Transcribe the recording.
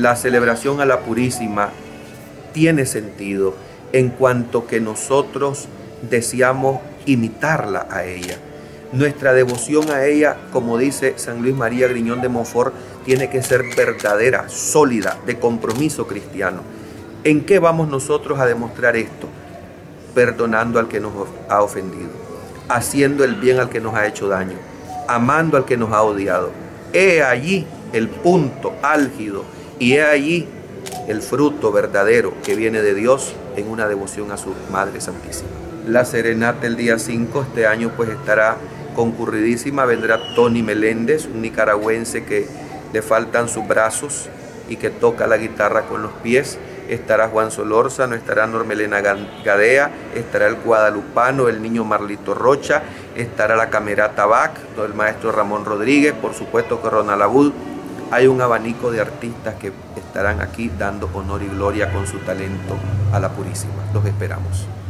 la celebración a la Purísima tiene sentido en cuanto que nosotros deseamos imitarla a ella. Nuestra devoción a ella, como dice San Luis María Griñón de Montfort, tiene que ser verdadera, sólida, de compromiso cristiano. ¿En qué vamos nosotros a demostrar esto? Perdonando al que nos ha ofendido, haciendo el bien al que nos ha hecho daño, amando al que nos ha odiado. He allí el punto álgido y he allí el fruto verdadero que viene de Dios en una devoción a su Madre Santísima. La serenata el día 5, este año pues estará concurridísima. Vendrá Tony Meléndez, un nicaragüense que le faltan sus brazos y que toca la guitarra con los pies. Estará Juan Solórzano, estará Normelena Gadea, estará el guadalupano, el niño Marlito Rocha, estará la camerata Bach, el maestro Ramón Rodríguez, por supuesto que Ronald Abud. Hay un abanico de artistas que estarán aquí dando honor y gloria con su talento a la Purísima. Los esperamos.